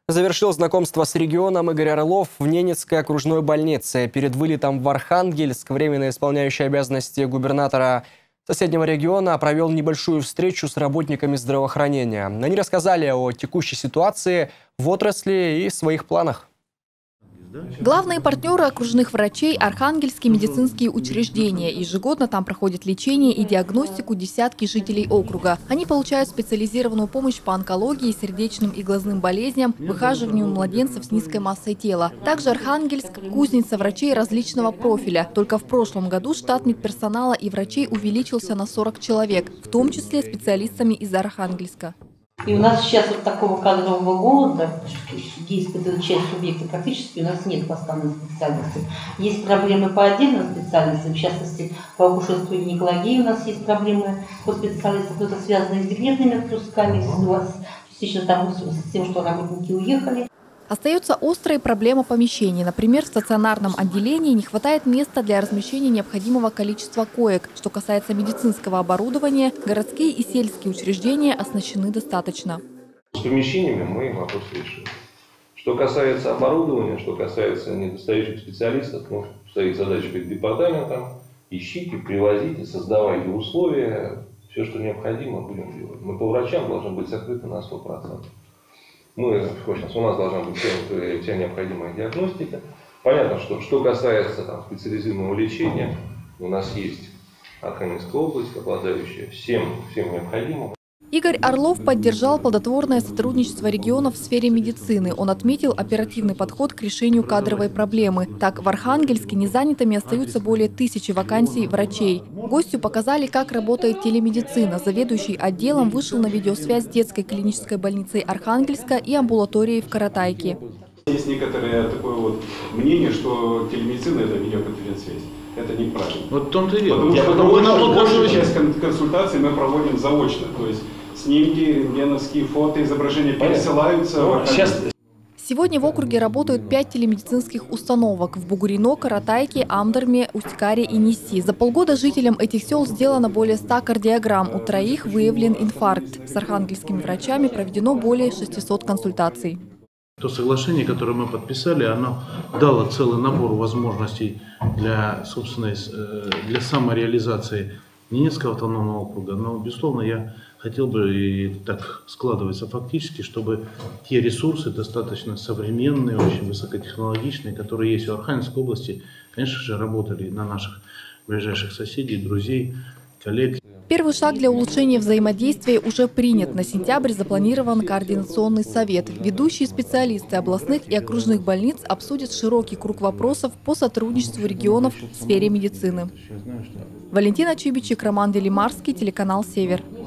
Завершил знакомство с регионом Игорь Орлов в Ненецкой окружной больнице. Перед вылетом в Архангельск временно исполняющий обязанности губернатора соседнего региона провел небольшую встречу с работниками здравоохранения. Они рассказали о текущей ситуации в отрасли и своих планах. Главные партнеры окружных врачей – архангельские медицинские учреждения. Ежегодно там проходят лечение и диагностику десятки жителей округа. Они получают специализированную помощь по онкологии, сердечным и глазным болезням, выхаживанию младенцев с низкой массой тела. Также Архангельск – кузница врачей различного профиля. Только в прошлом году штат медперсонала и врачей увеличился на 40 человек, в том числе специалистами из Архангельска. И у нас сейчас вот такого кадрового голода, действует часть субъектов, практически у нас нет поставленных специалистов. Есть проблемы по отдельным специалистам, в частности, по акушерству и гинекологии у нас есть проблемы по специалистам, но это связано с декретными отпусками, частично с тем, что работники уехали. Остается острая проблема помещений. Например, в стационарном отделении не хватает места для размещения необходимого количества коек. Что касается медицинского оборудования, городские и сельские учреждения оснащены достаточно. С помещениями мы вопрос решили. Что касается оборудования, что касается недостающих специалистов, стоит задача перед департаментом: ищите, привозите, создавайте условия, все, что необходимо, будем делать. Мы по врачам должны быть закрыты на 100%. У нас должна быть вся необходимая диагностика. Понятно, что касается специализированного лечения, у нас есть Архангельская область, обладающая всем необходимым. Игорь Орлов поддержал плодотворное сотрудничество регионов в сфере медицины. Он отметил оперативный подход к решению кадровой проблемы. Так, в Архангельске незанятыми остаются более 1000 вакансий врачей. Гостю показали, как работает телемедицина. Заведующий отделом вышел на видеосвязь с детской клинической больницей Архангельска и амбулаторией в Каратайке. Есть некоторое такое мнение, что телемедицина – это видеоконференц-связь. Это неправильно. Вот в том-то и дело. Потому что большую часть консультаций мы проводим заочно. То есть снимки, рентгеновские фото, изображения пересылаются. Сегодня в округе работают 5 телемедицинских установок в Бугурино, Каратайке, Амдорме, Усть-Каре и Неси. За полгода жителям этих сел сделано более 100 кардиограмм. У 3 выявлен инфаркт. С архангельскими врачами проведено более 600 консультаций. То соглашение, которое мы подписали, оно дало целый набор возможностей для самореализации Ненецкого автономного округа. Но, безусловно, я хотел бы, и так складывается фактически, чтобы те ресурсы достаточно современные, очень высокотехнологичные, которые есть в Архангельской области, конечно же, работали на наших ближайших соседей, друзей, коллег. Первый шаг для улучшения взаимодействия уже принят. На сентябрь запланирован координационный совет. Ведущие специалисты областных и окружных больниц обсудят широкий круг вопросов по сотрудничеству регионов в сфере медицины. Валентина Чибичек, Роман Делимарский, телеканал «Север».